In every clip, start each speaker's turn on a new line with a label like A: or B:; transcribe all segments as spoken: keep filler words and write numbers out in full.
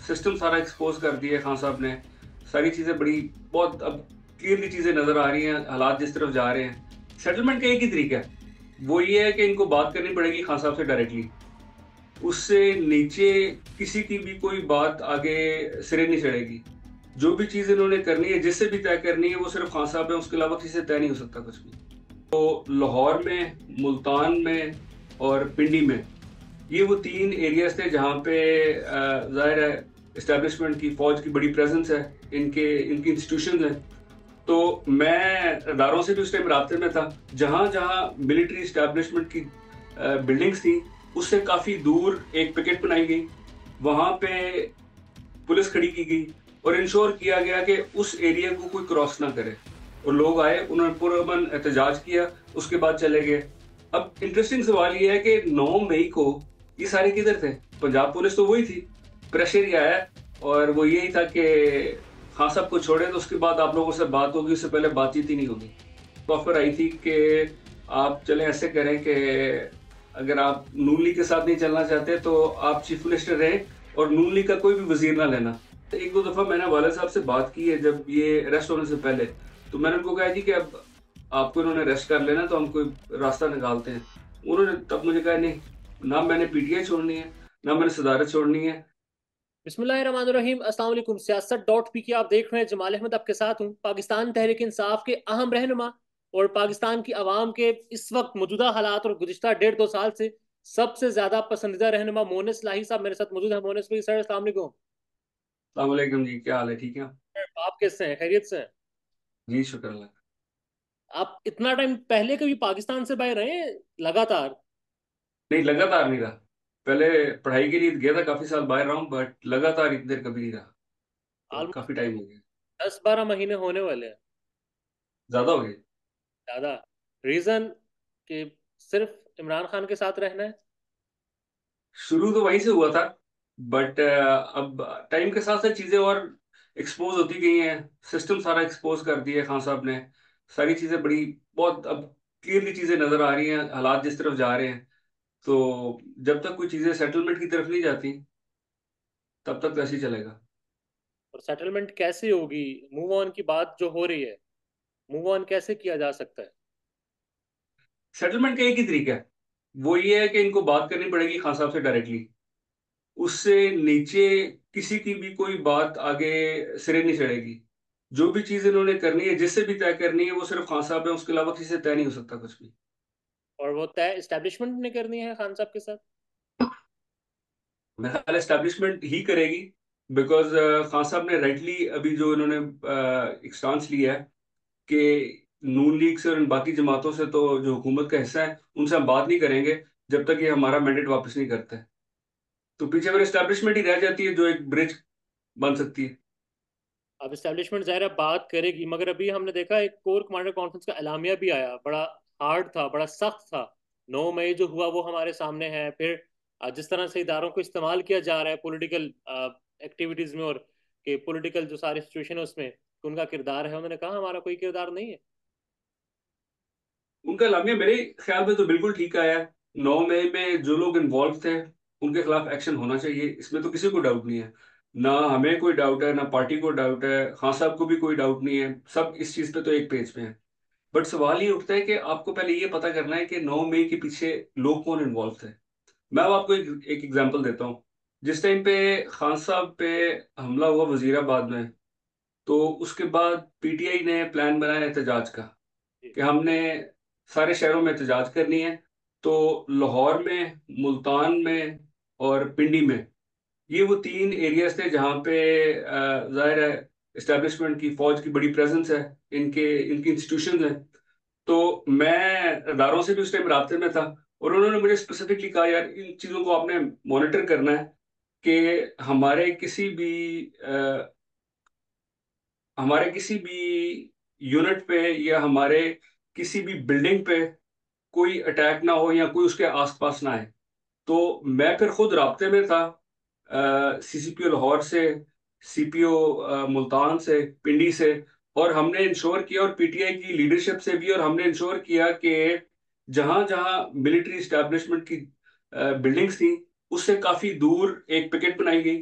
A: System सारा expose कर दिया है खान साहब ने। सारी चीज़ें बड़ी बहुत अब क्लियरली चीज़ें नज़र आ रही हैं, हालात जिस तरफ जा रहे हैं। सेटलमेंट का एक ही तरीका है, वो ये है कि इनको बात करनी पड़ेगी खान साहब से डायरेक्टली। उससे नीचे किसी की भी कोई बात आगे सिरे नहीं चढ़ेगी। जो भी चीज़ इन्होंने करनी है, जिससे भी तय करनी है, वो सिर्फ खान साहब है, उसके अलावा किसी से तय नहीं हो सकता कुछ भी। तो लाहौर में, मुल्तान में और पिंडी में ये वो तीन एरियाज थे जहाँ पे ज़ाहिर है इस्टेब्लिशमेंट की फ़ौज की बड़ी प्रेजेंस है, इनके इनकी इंस्टीट्यूशन है। तो मैं अदारों से भी उस टाइम राब्ते में था। जहाँ जहाँ मिलिट्री इस्टेब्लिशमेंट की बिल्डिंग्स थी, उससे काफ़ी दूर एक पिकेट बनाई गई, वहाँ पे पुलिस खड़ी की गई और इंश्योर किया गया कि उस एरिया को कोई क्रॉस ना करे। और लोग आए, उन्होंने पुरअमन एहतजाज किया, उसके बाद चले गए। अब इंटरेस्टिंग सवाल ये है कि नौ मई को ये सारे किधर थे? पंजाब पुलिस तो वही थी, प्रेशर ही आया और वो यही था कि खान साहब को छोड़े तो उसके बाद आप लोगों से बात होगी, उससे पहले बातचीत ही नहीं होगी। तो ऑफर आई थी कि आप चले ऐसे करें कि अगर आप नून लीग के साथ नहीं चलना चाहते तो आप चीफ मिनिस्टर रहें और नून लीग का कोई भी वजीर ना लेना। तो एक दो दफा मैंने वाले साहब से बात की है जब ये अरेस्ट होने से पहले, तो मैंने उनको कहा जी कि अब आपको इन्होंने अरेस्ट कर लेना तो हम कोई रास्ता निकालते हैं। उन्होंने तब मुझे कहा नहीं, ना मैंने पीटीआई छोड़नी है, ना मैंने सदारत छोड़नी है।
B: बिस्मिल्लाहिर्रहमानिर्रहीम, अस्सलाम वालेकुम। सियासत डॉट पी की आप देख रहे हैं। जमाल अहमद आपके साथ हूँ। पाकिस्तान तहरीक इंसाफ के अहम रहनुमा और पाकिस्तान की आवाम के इस वक्त मौजूदा हालात और गुज़िश्ता डेढ़ दो साल से सबसे ज्यादा पसंदीदा रहनुमा मोनिस लाही साहब मेरे साथ मौजूद है। मोनिस भाई सर, अस्सलाम वालेकुम।
A: अस्सलाम वालेकुम जी, क्या हाल है? ठीक है
B: आप कैसे हैं? खैरियत से हैं?
A: जी, शुक्र अल्लाह का।
B: आप इतना टाइम पहले कभी पाकिस्तान से बाहर रहे हैं लगातार?
A: नहीं, लगातार नहीं रहा। पहले पढ़ाई के लिए गया था, काफी साल बाहर रहा हूँ, बट लगातार इतनी देर कभी नहीं रहा। तो
B: ऑलमोस्ट
A: काफी टाइम हो गया।
B: दस बारह महीने होने वाले हैं।
A: ज्यादा हो गए।
B: ज्यादा? रीजन कि सिर्फ इमरान खान के साथ रहना है?
A: शुरू तो वहीं से हुआ था, बट अब टाइम के साथ साथ चीजें और एक्सपोज होती गई हैं। सिस्टम सारा एक्सपोज कर दिया है खान साहब ने। सारी चीजें बड़ी बहुत अब क्लियरली चीजें नजर आ रही हैं, हालात जिस तरफ जा रहे हैं। तो जब तक कोई चीजें सेटलमेंट की तरफ नहीं जाती, तब तक तो ऐसे ही चलेगा।
B: और सेटलमेंट कैसे होगी? मूव ऑन की बात जो हो रही है, मूव ऑन कैसे किया जा सकता है?
A: सेटलमेंट का एक ही तरीका है, वो ये है कि इनको बात करनी पड़ेगी खान साहब से डायरेक्टली। उससे नीचे किसी की भी कोई बात आगे सिरे नहीं चढ़ेगी। जो भी चीज इन्होंने करनी है, जिससे भी तय करनी है, वो सिर्फ खान साहब है, उसके अलावा किसी से तय नहीं हो सकता कुछ भी।
B: और वो तय इस्टेब्लिशमेंट ने करनी है खान साहब के साथ?
A: मेरा ख्याल एस्टेब्लिशमेंट ही करेगी, बिकॉज खान साहब ने राइटली अभी जो इन्होंने uh, एक स्टांस लिया है कि नून लीग से और इन बाकी जमातों से तो जो हुकूमत का हिस्सा है उनसे हम बात नहीं करेंगे जब तक ये हमारा मैंडेट वापस नहीं करता है। तो पीछे फिर एस्टेब्लिशमेंट ही रह जाती है जो एक ब्रिज बन सकती है।
B: अब इस्टेब्लिशमेंट ज़ाहिर है बात करेगी, मगर अभी हमने देखा एक कोर कमांडर कॉन्फ्रेंस का एलामिया भी आया, बड़ा हार्ड था, बड़ा सख्त था। नौ मई जो हुआ वो हमारे सामने है। फिर अ, जिस तरह से इदारों को इस्तेमाल किया जा रहा है पॉलिटिकल एक्टिविटीज में, और कि पॉलिटिकल जो सारी सिचुएशन है उसमें कि उनका किरदार है, उन्होंने कहा हमारा कोई किरदार नहीं है।
A: उनका लामिया मेरे ख्याल में तो बिल्कुल ठीक आया है। नौ मई में जो लोग इन्वॉल्व थे उनके खिलाफ एक्शन होना चाहिए, इसमें तो किसी को डाउट नहीं है। ना हमें कोई डाउट है, ना पार्टी को डाउट है, खान साहब को भी कोई डाउट नहीं है। सब इस चीज पे तो एक पेज पे हैं। बट सवाल ये उठता है कि आपको पहले ये पता करना है कि नौ मई के पीछे लोग कौन इन्वॉल्व थे। मैं अब आपको एक एक एग्जांपल देता हूँ। जिस टाइम पे खान साहब पे हमला हुआ वजीराबाद में, तो उसके बाद पीटीआई ने प्लान बनाया एहतजाज का
B: जी।
A: कि हमने सारे शहरों में एहतजाज करनी है। तो लाहौर में, मुल्तान में और पिंडी में ये वो तीन एरियाज थे जहाँ पे अ, जाहिर है इस्टेब्लिशमेंट की फौज की बड़ी प्रेजेंस है, इनके इनकी इंस्टीट्यूशन है। तो मैं अदारों से भी उस टाइम राब्ते में था और उन्होंने मुझे स्पेसिफिकली कहा यार इन चीज़ों को आपने मॉनिटर करना है कि हमारे किसी भी अ, हमारे किसी भी यूनिट पे या हमारे किसी भी बिल्डिंग पे कोई अटैक ना हो या कोई उसके आसपास ना आए। तो मैं फिर खुद राब्ते में था सीसीपीओ लाहौर से, सीपीओ मुल्तान से, पिंडी से। और हमने इंश्योर किया और पीटीआई की लीडरशिप से भी, और हमने इंश्योर किया कि जहां जहां मिलिट्री इस्टेब्लिशमेंट की बिल्डिंग्स थी, उससे काफी दूर एक पिकेट बनाई गई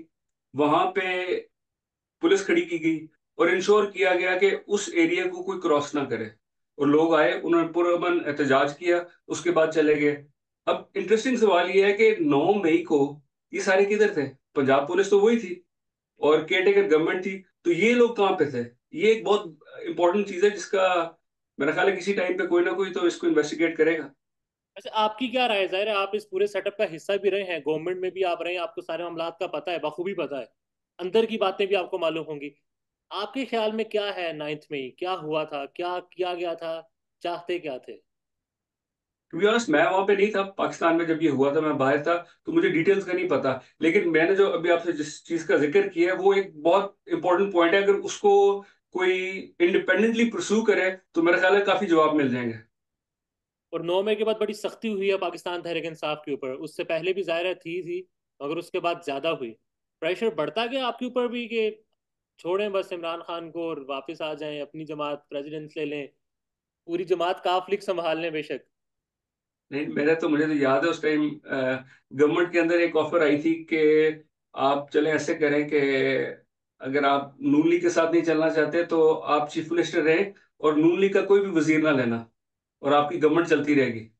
A: वहां पे पुलिस खड़ी की गई और इंश्योर किया गया कि उस एरिया को कोई क्रॉस ना करे। और लोग आए, उन्होंने पुरअमन एहतजाज किया, उसके बाद चले गए। अब इंटरेस्टिंग सवाल ये है कि नौ मई को ये सारे किधर थे? पंजाब पुलिस तो वही थी और केयर टेकर गवर्नमेंट थी, तो ये लोग कहाँ पे थे? ये एक बहुत इंपॉर्टेंट चीज है जिसका मेरा ख्याल है किसी टाइम पे कोई ना कोई तो इसको इन्वेस्टिगेट करेगा।
B: अच्छा, आपकी क्या राय है? जाहिर है आप इस पूरे सेटअप का हिस्सा भी रहे हैं, गवर्नमेंट में भी आप रहे हैं, आपको सारे मामलात का पता है, बखूबी पता है, अंदर की बातें भी आपको मालूम होंगी। आपके ख्याल में क्या है, नाइन्थ में क्या हुआ था, क्या किया गया था, चाहते क्या थे?
A: टू बी ऑनेस्ट मैं वहां पे नहीं था पाकिस्तान में जब ये हुआ था, मैं बाहर था, तो मुझे डिटेल्स का नहीं पता। लेकिन मैंने जो अभी आपसे जिस चीज का जिक्र किया है वो एक बहुत इंपॉर्टेंट पॉइंट है। अगर उसको कोई इंडिपेंडेंटली परस्यू करे तो मेरा ख्याल है काफी जवाब मिल जाएंगे।
B: और नौ मई के बाद बड़ी सख्ती हुई है पाकिस्तान तहरीक इंसाफ के ऊपर, उससे पहले भी जाहिर है थी थी मगर उसके बाद ज्यादा हुई। प्रेशर बढ़ता गया आपके ऊपर भी कि छोड़ें बस इमरान खान को और वापस आ जाएं, अपनी जमात प्रेसिडेंस ले लें, पूरी जमात काफ लीग संभाल लें बेशक।
A: नहीं, मेरे तो मुझे तो याद है उस टाइम गवर्नमेंट के अंदर एक ऑफर आई थी कि आप चले ऐसे करें कि अगर आप नून लीग के साथ नहीं चलना चाहते तो आप चीफ मिनिस्टर रहें और नून लीग का कोई भी वजीर ना लेना और आपकी गवर्नमेंट चलती रहेगी।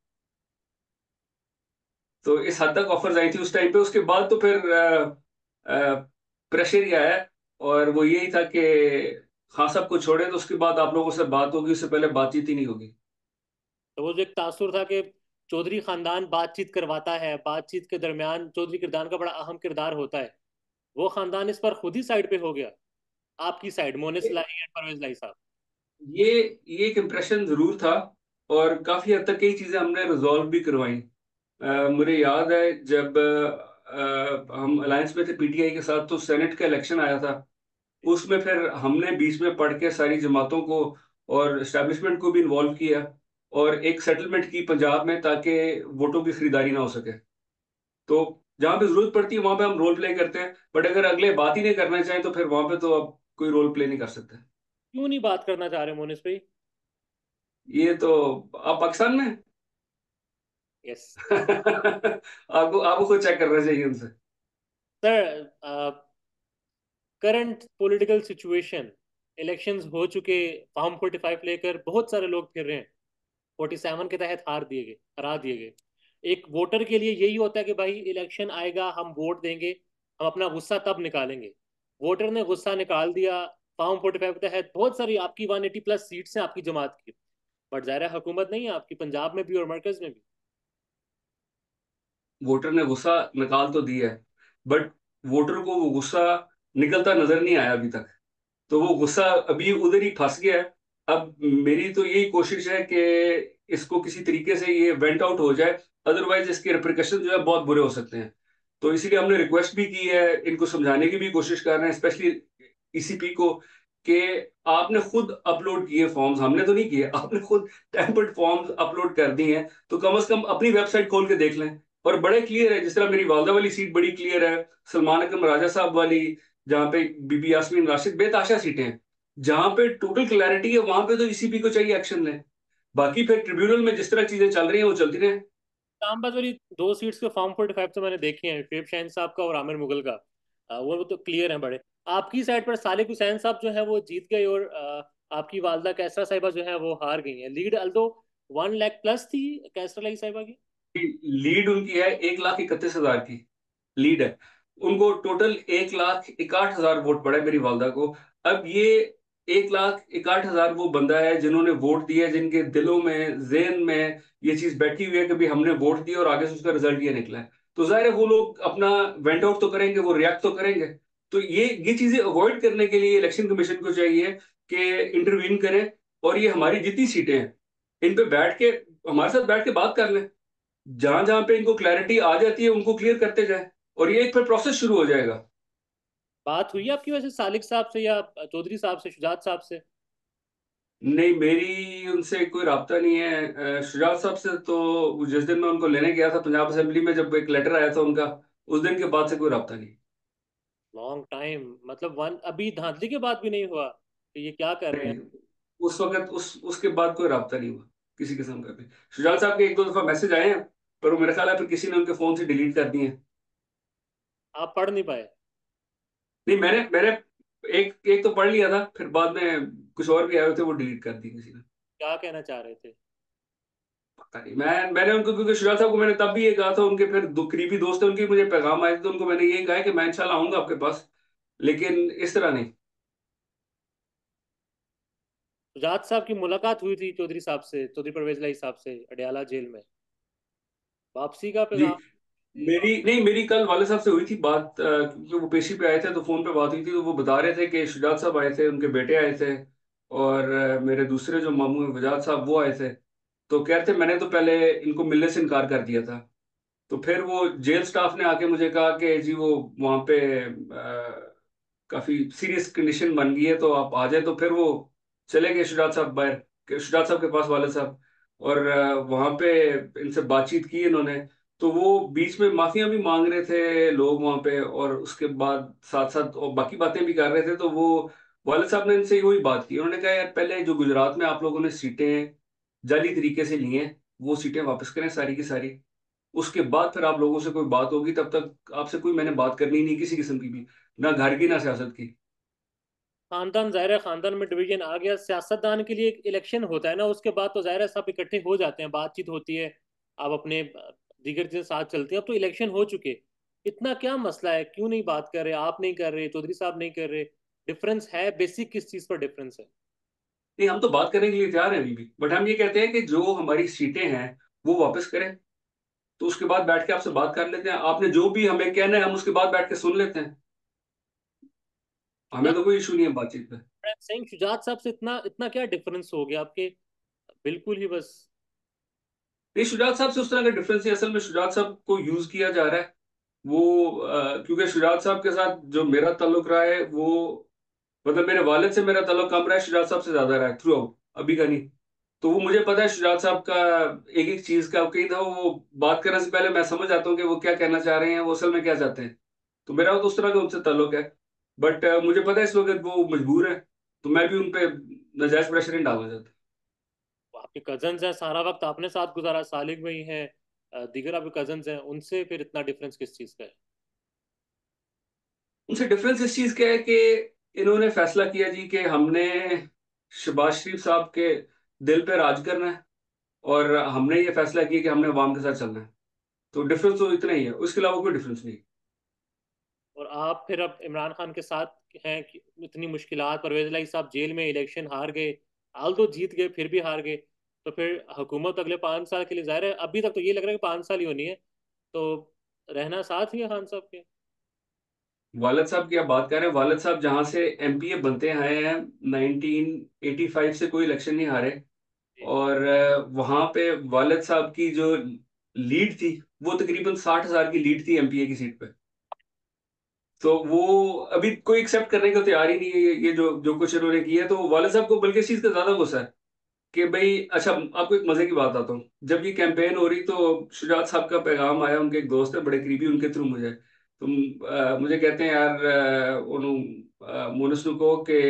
A: तो इस हद तक ऑफर्स आई थी उस टाइम पे। उसके बाद तो फिर प्रेशर ही आया और वो यही था कि खान साहब को छोड़े तो उसके बाद आप लोगों से बात होगी, उससे पहले बातचीत ही नहीं होगी।
B: तो वो जो एक तासुर था कि चौधरी खानदान बातचीत करवाता है, बातचीत के दरमियान चौधरी किरदान का बड़ा अहम किरदार होता है, वो खानदान इस पर खुद ही साइड पे हो गया, आपकी साइड, मोनिस लाई एंड परवेज लाई साहब।
A: ये ये एक इम्प्रेशन जरूर था और काफी हद तक कई चीजें हमने रिजॉल्व भी करवाई। अ, मुझे याद है जब अ, हम अलायंस में थे पीटीआई के साथ, तो सेनेट का इलेक्शन आया था। उसमें फिर हमने बीच में पढ़ के सारी जमातों को और एस्टेब्लिशमेंट को भी इन्वॉल्व किया और एक सेटलमेंट की पंजाब में ताकि वोटों की खरीदारी ना हो सके। तो जहां पे जरूरत पड़ती है वहां पे हम रोल प्ले करते हैं, बट अगर अगले बात ही नहीं करना चाहें तो फिर वहां पे तो अब कोई रोल प्ले नहीं कर सकते।
B: क्यों नहीं बात करना चाह रहे मोनिस भाई?
A: ये तो आप पाकिस्तान में हैं?
B: यस
A: आपको आपको खुद चेक करना चाहिए उनसे।
B: Sir, current political situation, elections हो चुके, फॉर्म फोर्टी फाइव लेकर बहुत सारे लोग फिर रहे हैं, फोर्टी सेवन के तहत हार दिए गए, हरा दिए गए। एक वोटर के लिए यही होता है कि भाई इलेक्शन आएगा, हम वोट देंगे, हम अपना गुस्सा तब निकालेंगे। वोटर ने गुस्सा निकाल दिया, फॉर्म फोर्टी फाइव के तहत बहुत सारी आपकी वन एटी प्लस सीट्स हैं आपकी जमात की, बट ज़ाहिर है हुकूमत नहीं है आपकी पंजाब में भी और मरकज में भी।
A: वोटर ने गुस्सा निकाल तो दिया है, बट वोटर को वो गुस्सा निकलता नजर नहीं आया अभी तक। तो वो गुस्सा अभी उधर ही फंस गया है। अब मेरी तो यही कोशिश है कि इसको किसी तरीके से ये वेंट आउट हो जाए, अदरवाइज इसके रिप्रिकॉशन जो है बहुत बुरे हो सकते हैं। तो इसीलिए हमने रिक्वेस्ट भी की है, इनको समझाने की भी कोशिश कर रहे हैं, स्पेशली ईसीपी को, कि आपने खुद अपलोड किए फॉर्म्स, हमने तो नहीं किए, आपने खुद टेम्पर्ड फॉर्म्स अपलोड कर दिए हैं, तो कम से कम अपनी वेबसाइट खोल के देख लें। और बड़े क्लियर है, जिस तरह मेरी वालदा वाली सीट बड़ी क्लियर है, सलमान अकरम राजा साहब वाली, जहाँ पे बीबी यास्मीन राशिद, बेताशा सीटें हैं, जहां पे टोटल क्लैरिटी है वहां पे तो ईसीपी को चाहिए एक्शन ले। बाकी फिर ट्रिब्यूनल में जिस तरह चीजें चल रही हैं वो चलती रहे।
B: इस्लामाबाद वाली दो सीट्स के फॉर्म फोर्टी फाइव तो मैंने देखे हैं, शेब शाहीन साहब का और आमिर मुगल का। अ, वो तो क्लियर हैं बड़े। आपकी साइड पर सालिक हुसैन साहब जो है वो जीत गए और अ, आपकी वालदा कैसरा साहिबा जो है वो हार गई हैं। Lead although one lakh plus थी कैसरा लाई साहिबा की।
A: लीड उनकी है एक लाख इकतीस हजार की लीड है। उनको टोटल एक लाख इकसठ हजार वोट पड़े मेरी वालदा को। अब ये एक लाख इकसठ हजार वो बंदा है जिन्होंने वोट दिया, जिनके दिलों में जेन में ये चीज बैठी हुई है कि भाई हमने वोट दिया और आगे से उसका रिजल्ट ये निकला है। तो जाहिर है वो लोग अपना वेंट आउट तो करेंगे, वो रिएक्ट तो करेंगे। तो ये ये चीजें अवॉइड करने के लिए इलेक्शन कमीशन को चाहिए कि इंटरवीन करें और ये हमारी जितनी सीटें हैं इन पे बैठ के हमारे साथ बैठ के बात कर लें। जहां जहां पे इनको क्लैरिटी आ जाती है उनको क्लियर करते जाए और ये एक फिर प्रोसेस शुरू हो जाएगा।
B: बात हुई आपकी वैसे सालिक साहब से या चौधरी साहब से, शुजात साहब से?
A: नहीं, मेरी उनसे कोई राब्ता नहीं है। अ, शुजात साहब से तो जिस दिन मैं उनको लेने गया था पंजाब असेंबली में, जब एक लेटर आया था उनका, उस दिन के बाद से कोई राब्ता नहीं।
B: लॉन्ग टाइम, मतलब वन अभी धांधली के बाद भी नहीं हुआ कि ये क्या कर रहे हैं?
A: नहीं, उस वक्त उस उसके बाद कोई राब्ता नहीं हुआ किसी किस्म का भी। शुजात साहब के एक दो दफा मैसेज आए हैं, पर वो मेरे ख्याल है फिर किसी ने उनके फोन से डिलीट कर दिए हैं।
B: आप पढ़ नहीं पाए?
A: नहीं, मैंने मैंने एक एक तो पढ़ लिया था, फिर बाद में कुछ और भी आए हुए थे, वो डिलीट कर दी किसी ने।
B: क्या कहना चाह रहे थे?
A: पता नहीं, मैं मैंने उनको, क्योंकि शुरा साहब को मैंने तब भी ये कहा था, उनके फिर दो करीबी दोस्त हैं उनके, मुझे पैगाम आए थे, तो उनको मैंने यही कहा है कि मैं इंशाल्लाह आऊंगा आपके पास, लेकिन इस तरह नहीं।
B: सुजात साहब की मुलाकात हुई थी चौधरी साहब से, चौधरी परवेज लाई साहब से अडयाला जेल में, वापसी का
A: जी,
B: पैगाम?
A: मेरी नहीं, मेरी कल वाले साहब से हुई थी बात, अ, क्योंकि वो पेशी पे आए थे तो फोन पे बात हुई थी, तो वो बता रहे थे कि शुजात साहब आए थे, उनके बेटे आए थे, और अ, मेरे दूसरे जो मामू हैं वजाद साहब, वो आए थे। तो कह रहे थे मैंने तो पहले इनको मिलने से इनकार कर दिया था, तो फिर वो जेल स्टाफ ने आके मुझे कहा कि जी वो वहाँ पे अ, काफी सीरियस कंडीशन बन गई है, तो आप आ जाए। तो फिर वो चले गए शुजात साहब बाहर, के- शुजात साहब के पास वाले साहब, और अ, वहाँ पे इनसे बातचीत की इन्होंने। तो वो बीच में माफियां भी मांग रहे थे लोग वहाँ पे, और उसके बाद साथ साथ और बाकी बातें भी कर रहे थे। तो वो वाले साहब ने इनसे वही बात की, उन्होंने कहा यार पहले जो गुजरात में आप लोगों ने सीटें जाली तरीके से ली हैं, वो सीटें वापस करें सारी की सारी, उसके बाद फिर आप लोगों से कोई बात होगी, तब तक आपसे कोई मैंने बात करनी ही नहीं किसी किस्म की भी, ना घर की ना सियासत की।
B: खानदान, ज़ाहिर है खानदान में डिवीजन आ गया। सियासतदान के लिए एक इलेक्शन होता है ना, उसके बाद तो ज़ाहिर है सब इकट्ठे हो जाते हैं, बातचीत होती है, आप अपने दीगर के साथ चलते हैं। अब तो इलेक्शन हो चुके, इतना क्या मसला है, क्यों नहीं बात कर रहे? आप नहीं कर रहे, चौधरी साहब नहीं कर रहे, डिफरेंस है बेसिक, किस चीज़ पर डिफरेंस है?
A: नहीं, हम तो बात करने के लिए तैयार हैं अभी भी, बट हम ये कहते हैं कि जो हमारी सीटें हैं वो वापस करें, तो उसके बाद बैठ के आपसे बात कर लेते हैं, आपने जो भी हमें कहना है हम उसके बाद बैठ के सुन लेते हैं,
B: क्या
A: हमें तो कोई इशू नहीं है बातचीत में।
B: सिंह शुजात साहब से इतना इतना क्या डिफरेंस हो गया आपके? बिल्कुल ही बस।
A: नहीं, शुजात साहब से उस तरह का डिफरेंस नहीं, असल में शुजात साहब को यूज किया जा रहा है। वो अ, क्योंकि शुजात साहब के साथ जो मेरा ताल्लुक रहा है, वो मतलब मेरे वालिद से मेरा ताल्लुक कम रहा है, शुजात साहब से ज्यादा रहा है थ्रू आउट, अभी का नहीं। तो वो मुझे पता है शुजात साहब का एक एक चीज का, कई दफा वो बात करने से पहले मैं समझ आता हूँ कि वो क्या कहना चाह रहे हैं, वो असल में क्या चाहते हैं। तो मेरा तो उस तरह का उनसे ताल्लुक है, बट मुझे पता है इस वक्त वो मजबूर है, तो मैं भी उन पे नाजायज प्रेशर नहीं डालना चाहता।
B: आपके कजन्स हैं, सारा वक्त आपने साथ गुजारा, सालिक भाई हैं, अ, दीगर आपके कजन्स हैं, उनसे फिर इतना डिफरेंस किस चीज़ का है?
A: उनसे डिफरेंस इस चीज का है कि इन्होंने फैसला किया जी कि हमने शहबाज शरीफ साहब के दिल पे राज करना है, और हमने ये फैसला किया कि हमने अवाम के साथ चलना है। तो डिफरेंस तो इतना ही है, उसके अलावा कोई डिफरेंस नहीं।
B: और आप फिर अब इमरान खान के साथ हैं कि इतनी मुश्किलात, परवेज इलाही साहब जेल में, इलेक्शन हार गए, हाल तो जीत गए फिर भी हार गए, तो फिर हुकूमत अगले पाँच साल के लिए, ज़ाहिर है अभी तक तो ये लग रहा है कि पाँच साल ही होनी है, तो रहना साथ ही है खान साहब के?
A: वालिद साहब की आप बात कर रहे हैं, वालिद साहब जहां से एमपीए बनते आए हैं, नाइनटीन एटी फाइव से कोई इलेक्शन नहीं हारे,
B: जी।
A: और वहां पे वालिद साहब की जो लीड थी, वो तकरीबन साठ हजार की लीड थी एमपीए की सीट पे। तो वो अभी कोई एक्सेप्ट करने को तैयार ही नहीं है, ये ये जो जो कुछ इन्होंने किया है। तो वालिद साहब को बल्कि इस चीज का ज्यादा गुस्सा है कि भाई, अच्छा आपको एक मजे की बात आता हूँ, जब ये कैंपेन हो रही तो शुजात साहब का पैगाम आया, उनके एक दोस्त है बड़े करीबी, उनके थ्रू मुझे, तुम अ, मुझे कहते हैं यार, अ, उन्हों मोनस नु को कि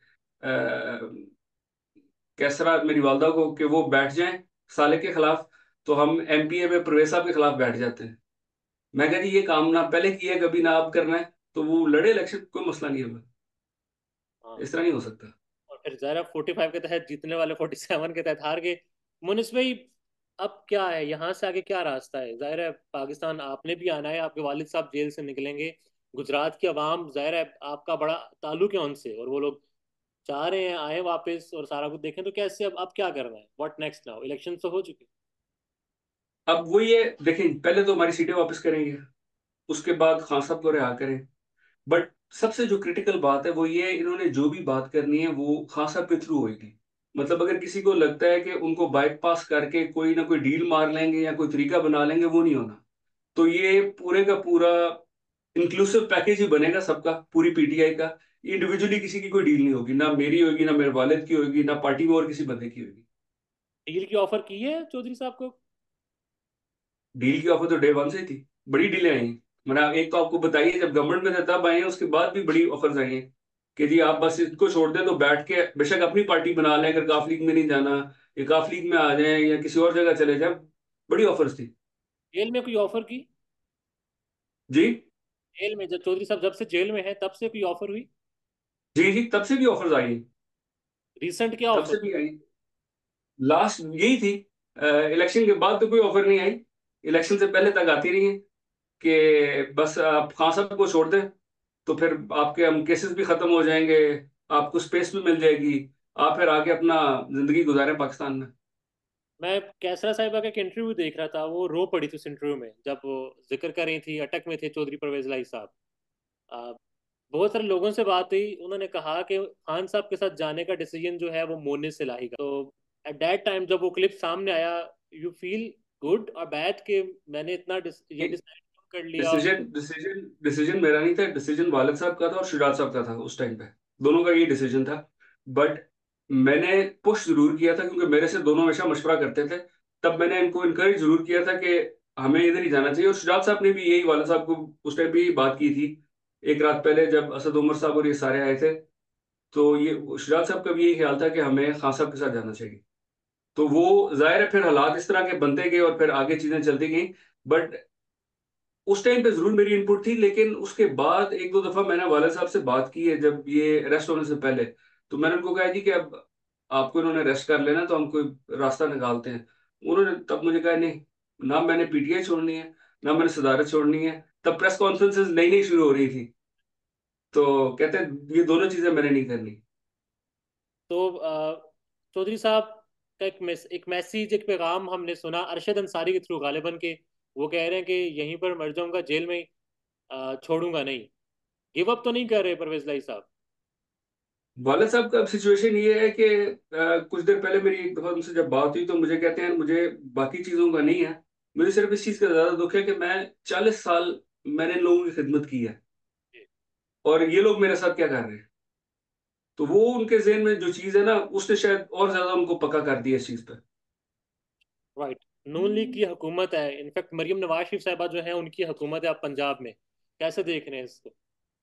A: अ, कैसरा मेरी वालदा को कि वो बैठ जाएं साले के खिलाफ, तो हम एमपीए में परवेज साहब के खिलाफ बैठ जाते हैं। मैं कह जी ये काम ना पहले किया कभी ना अब करना है, तो वो लड़े इलेक्शन, कोई मसला नहीं है,
B: हाँ।
A: इस तरह नहीं हो सकता।
B: और फिर ज़ाहिर फोर्टी फाइव के तहत जीतने वाले फोर्टी सेवन के तहत हार गए। मुनिस भाई, अब क्या है यहाँ से आगे, क्या रास्ता है? जाहिर है पाकिस्तान आपने भी आना है, आपके वालिद साहब जेल से निकलेंगे, गुजरात की आवाम जाहिर है आपका बड़ा ताल्लुक है उनसे, और वो लोग चाह रहे हैं आए वापस और सारा कुछ देखें, तो कैसे अब अब क्या करना है? What next now? इलेक्शन तो हो चुके।
A: अब वो ये देखें, पहले तो हमारी सीटें वापस करेंगे, उसके बाद खान साहब को रिहा करें, बट सबसे जो क्रिटिकल बात है वो ये है, इन्होंने जो भी बात करनी है वो खान साहब के थ्रू होगी। मतलब अगर किसी को लगता है कि उनको बाईपास करके कोई ना कोई डील मार लेंगे या कोई तरीका बना लेंगे, वो नहीं होना। तो ये पूरे का पूरा इंक्लूसिव पैकेज ही बनेगा सबका, पूरी पीटीआई का। इंडिविजुअली किसी की कोई डील नहीं होगी, ना मेरी होगी, ना मेरे वालिद की होगी, ना पार्टी में और किसी बंदे की होगी।
B: डील की ऑफर की है चौधरी साहब को?
A: डील की ऑफर तो डे वन से ही थी, बड़ी डीलें आई हैं। मैंने एक तो आपको बताइए, जब गवर्नमेंट में था तब आई हैं, उसके बाद भी बड़ी ऑफर्स आई हैं कि जी आप बस इसको छोड़ दें तो बैठ के बेशक अपनी पार्टी बना लें, अगर काफ लीग में नहीं जाना, या काफ लीग में आ जाएं या किसी और जगह चले जाएं। बड़ी ऑफर्स थी।
B: जेल में कोई ऑफर की?
A: जी।
B: जेल में, जब चौधरी साहब जब से जेल में है तब से कोई ऑफर हुई?
A: जी जी, तब से भी ऑफर्स आई हैं।
B: रिसेंट क्या
A: तब
B: ऑफर?
A: से भी आई। लास्ट यही थी। इलेक्शन के बाद तो कोई ऑफर नहीं आई। इलेक्शन से पहले तक आती रही है कि बस आप खान साहब को छोड़ दें तो फिर आपके हम केसेस भी खत्म हो जाएंगे, आपको स्पेस भी मिल जाएगी, आप फिर आगे अपना जिंदगी गुजारें पाकिस्तान में।
B: मैं कैसरा साहिबा का एक इंटरव्यू देख रहा था, वो रो पड़ी थी उस इंटरव्यू में जब वो जिक्र कर रही थी अटक में थे चौधरी परवेज लाई साहब। आ, बहुत सारे लोगों से बात हुई, उन्होंने कहा कि खान साहब के साथ जाने का डिसीजन जो है वो मोनिस सिलाही का। तो एट दैट टाइम जब वो क्लिप सामने आया, यू फील गुड और बैड कि मैंने इतना डिस, ये डिसाइड कर लिया?
A: डिसीजन डिसीजन डिसीजन मेरा नहीं था, डिसीजन वालिद साहब का था और शुजात साहब का था उस टाइम पे। दोनों का ये डिसीजन था। बट मैंने पुश जरूर किया था क्योंकि मेरे से दोनों हमेशा मशवरा करते थे। तब मैंने इनको इनकरेज जरूर किया था कि हमें इधर ही जाना चाहिए, और शुजात साहब ने भी यही वालिद साहब को उस टाइम भी यही बात की थी। एक रात पहले जब असद उमर साहब और ये सारे आए थे, तो ये शुजात साहब का भी यही ख्याल था कि हमें खान साहब के साथ जाना चाहिए। तो वो जाहिर है फिर हालात इस तरह के बनते गए और फिर आगे चीजें चलती गई। बट उस टाइम पे जरूर मेरी इनपुट थी, लेकिन उसके बाद एक दो दफा मैंने वाला साहब से बात की है जब ये अरेस्ट होने से पहले। तो मैंने उनको कहा जी कि अब आपको इन्होंने अरेस्ट कर लेना तो हम कोई रास्ता निकालते हैं। उन्होंने तब मुझे कहा नहीं, ना मैंने पीटीआई छोड़नी है, ना मैंने सदारत छोड़नी है। तब प्रेस कॉन्फ्रेंसेस नई नई शुरू हो रही थी, तो कहते हैं ये दोनों चीजें मैंने नहीं करनी।
B: तो आ, चौधरी साहब का एक मैस, एक मैसेज, एक पैगाम हमने सुना अरशद अंसारी के थ्रू गालिबन के। वो कह रहे हैं कि यहीं पर मर जाऊंगा जेल में, आ, छोड़ूंगा नहीं। गिव अप तो नहीं कर रहे परवेज लाई साहब?
A: वाले साहब का अब सिचुएशन ये है कि अ, कुछ देर पहले मेरी एक दफा उनसे जब बात हुई तो मुझे कहते हैं मुझे बाकी चीजों का नहीं है, मुझे सिर्फ इस चीज का ज्यादा दुख है कि मैं चालीस साल मैंने इन लोगों की खिदमत की है और ये लोग मेरे साथ क्या कर रहे हैं। तो वो उनके जहन में जो चीज है ना, उसने शायद और ज्यादा उनको पक्का कर दिया इस चीज पे।
B: राइट। नून लीग की हुकूमत है, इनफैक्ट मरियम नवाज शरीफ साहबा जो है उनकी हुकूमत है अब पंजाब में। कैसे देख रहे हैं इसको?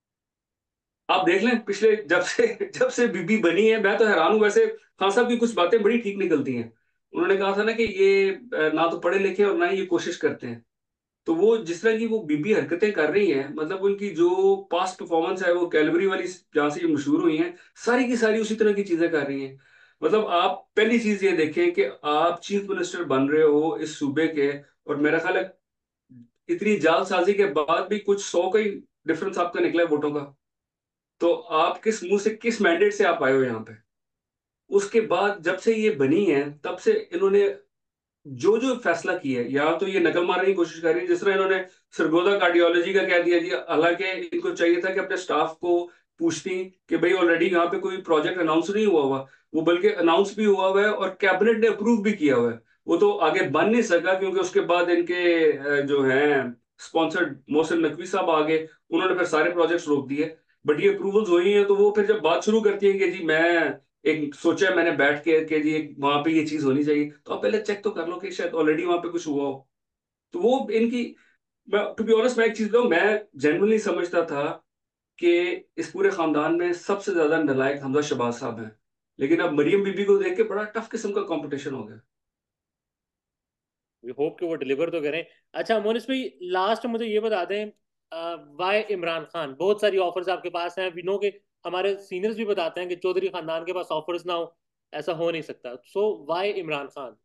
A: आप देख लें पिछले जब से जब से बीबी बनी है, मैं तो हैरान हूं वैसे। खान साहब की कुछ बातें बड़ी ठीक निकलती हैं। उन्होंने कहा था ना कि ये अ, ना तो पढ़े लिखे और ना ही ये कोशिश करते हैं। तो वो जिस तरह की वो बीबी हरकतें कर रही हैं, मतलब उनकी जो पास्ट परफॉर्मेंस है वो कैलवरी वाली जहां से ये मशहूर हुई हैं, सारी की सारी उसी तरह की चीजें कर रही हैं। मतलब आप पहली चीज ये देखें कि आप चीफ मिनिस्टर बन रहे हो इस सूबे के, और मेरा ख्याल है इतनी जालसाजी के बाद भी कुछ सौ का ही डिफरेंस आपका निकला है वोटों का। तो आप किस मुंह से, किस मैंडेट से आप आए हो यहाँ पे। उसके बाद जब से ये बनी है तब से इन्होंने जो जो फैसला किया है, या तो ये नकल मारने की कोशिश कर रही है, जिस तरह इन्होंने सरगोदा कार्डियोलॉजी का कह दिया जी, हालांकि इनको चाहिए था कि अपने स्टाफ को पूछती कि भाई ऑलरेडी यहाँ पे कोई प्रोजेक्ट अनाउंस नहीं हुआ हुआ। वो बल्कि अनाउंस भी हुआ हुआ है और कैबिनेट ने अप्रूव भी किया हुआ है। वो तो आगे बन नहीं सका क्योंकि उसके बाद इनके अ, जो हैं स्पॉन्सर्ड मोहसिन नकवी साहब आ गए, उन्होंने फिर सारे प्रोजेक्ट्स रोक दिए। बट ये अप्रूवल्स हुई हैं, तो वो फिर जब बात शुरू करती है कि जी मैं एक सोचा है मैंने बैठ के कि जी वहां पे ये चीज होनी चाहिए, तो आप पहले चेक तो कर लो कि शायद ऑलरेडी वहां पे कुछ हुआ हो। तो वो इनकी, टू बी ऑनेस्ट मैं एक चीज बताऊं, मैं जेन्युइनली समझता था कि इस पूरे खानदान में सबसे ज्यादा नालायक हमजा शहबाज साहब हैं। लेकिन अब मरियम बीबी को देख के बड़ा टफ किस्म का कंपटीशन हो गया।
B: वी होप कि वो डिलीवर तो करें। अच्छा मोनिस भाई, लास्ट मुझे ये बता दें, वाई इमरान खान? बहुत सारी ऑफर्स आपके पास हैं, वी नो के हमारे सीनियर्स भी बताते हैं कि चौधरी खानदान के पास ऑफर्स ना हो ऐसा हो नहीं सकता। So why Imran Khan?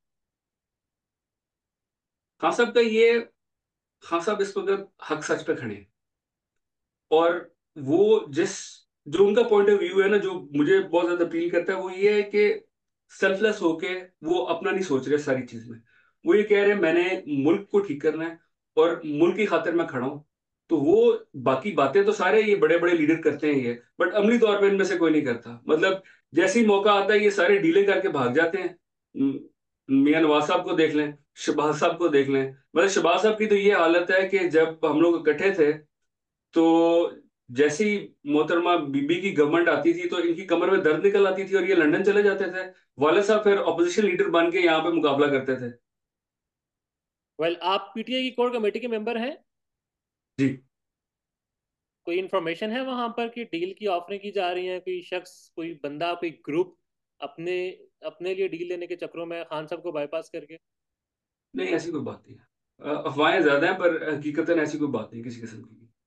A: खान साहब का ये, खान साहब इस वक्त हक सच पे खड़े हैं। और वो जिस, जो उनका पॉइंट ऑफ व्यू है ना, जो मुझे बहुत ज्यादा अपील करता है, वो ये है कि सेल्फलेस होके वो अपना नहीं सोच रहे सारी चीज में। वो ये कह रहे हैं मैंने मुल्क को ठीक करना है और मुल्क की खातिर मैं खड़ा हूं। तो वो बाकी बातें तो सारे ये बड़े बड़े लीडर करते हैं ये, बट अमली तौर पे इनमें से कोई नहीं करता। मतलब जैसे ही मौका आता है ये सारे डीले करके भाग जाते हैं। म- मियां नवाज साहब को देख लें, शहबाज साहब को देख लें। मतलब शहबाज साहब की तो ये हालत है कि जब हम लोग इकट्ठे थे, तो जैसे ही मोहतरमा बीबी की गवर्नमेंट आती थी तो इनकी कमर में दर्द निकल आती थी और ये लंदन चले जाते थे। वाले साहब फिर ऑपोजिशन लीडर बन के यहाँ पे मुकाबला करते थे।
B: वेल well, आप पीटीआई की कोर कमेटी के मेंबर हैं?
A: जी।
B: कोई इन्फॉर्मेशन है वहां पर कि डील की ऑफरें की जा रही हैं? कोई शख्स, कोई बंदा, कोई ग्रुप अपने अपने लिए डील लेने के चक्करों में खान साहब को बाईपास करके?
A: नहीं, ऐसी कोई बात नहीं है। अ, अफवाहें ज्यादा हैं पर हकीकतन ऐसी कोई बात नहीं किसी किस्म की।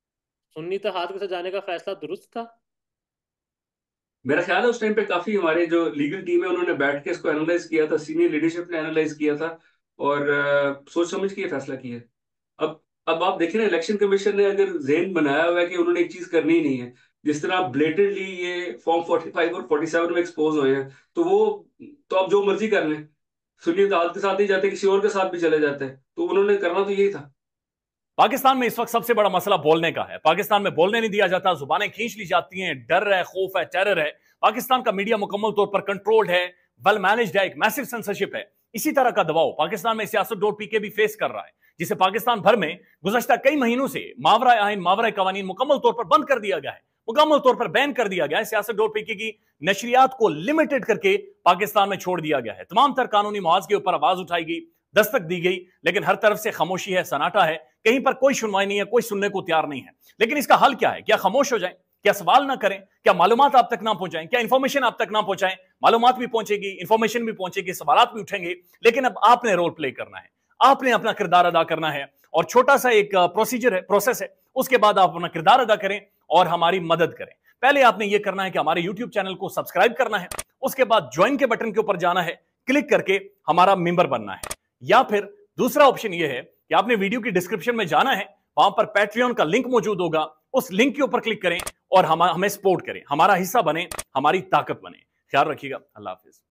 B: सुन्नी इत्तेहाद के साथ जाने का फैसला दुरुस्त था?
A: मेरा ख्याल है उस टाइम पे काफी हमारे जो लीगल टीम है उन्होंने बैठ के इसको एनालाइज किया था, सीनियर लीडरशिप ने एनालाइज किया था और अ, सोच समझ के ये फैसला किया है। अब अब आप देखिए ना, इलेक्शन कमीशन ने अगर ज़हन बनाया हुआ है कि उन्होंने एक चीज करनी ही नहीं है, जिस तरह ब्लेटेडली ये फॉर्म फोर्टी फाइव और फोर्टी सेवन में एक्सपोज हुए हैं, तो वो तो आप जो मर्जी कर लें, सुन्नी इत्तेहाद के साथ ही जाते, किसी और के साथ भी चले जाते हैं, तो उन्होंने करना तो यही था।
C: पाकिस्तान में इस वक्त सबसे बड़ा मसला बोलने का है। पाकिस्तान में बोलने नहीं दिया जाता, जुबानें खींच ली जाती हैं, डर है, खौफ है, टेरर है। पाकिस्तान का मीडिया मुकम्मल तौर पर कंट्रोल्ड है, वेल मैनेज्ड है, एक मैसिव सेंसरशिप है। इसी तरह का दबाव पाकिस्तान में सियासत डॉट पीके भी फेस कर रहा है, जिसे पाकिस्तान भर में गुज़श्ता कई महीनों से मावरा आइन, मावरा कवानीन मुकम्मल तौर पर बंद कर दिया गया है, मुकम्मल तौर पर बैन कर दिया गया है। सियासत डॉट पीके की नशरियात को लिमिटेड करके पाकिस्तान में छोड़ दिया गया है। तमाम तर कानूनी मुआवजे के ऊपर आवाज उठाई गई, दस्तक दी गई, लेकिन हर तरफ से खामोशी है, सन्नाटा है, कहीं पर कोई सुनवाई नहीं है, कोई सुनने को तैयार नहीं है। लेकिन इसका हल क्या है? क्या खामोश हो जाएं? क्या सवाल ना करें? क्या मालूमात आप तक ना पहुंचाएं? क्या इंफॉर्मेशन आप तक ना पहुंचाएं? मालूमात भी पहुंचेगी, इंफॉर्मेशन भी पहुंचेगी, सवालात भी उठेंगे, लेकिन अब आपने रोल प्ले करना है, आपने अपना किरदार अदा करना है। और छोटा सा एक प्रोसीजर है, प्रोसेस है, उसके बाद आप अपना किरदार अदा करें और हमारी मदद करें। पहले आपने यह करना है कि हमारे यूट्यूब चैनल को सब्सक्राइब करना है, उसके बाद ज्वाइन के बटन के ऊपर जाना है, क्लिक करके हमारा मेंबर बनना है। या फिर दूसरा ऑप्शन यह है कि आपने वीडियो की डिस्क्रिप्शन में जाना है, वहां पर पैट्रियन का लिंक मौजूद होगा, उस लिंक के ऊपर क्लिक करें और हम हमें सपोर्ट करें, हमारा हिस्सा बने, हमारी ताकत बने। ख्याल रखिएगा। अल्लाह हाफिज।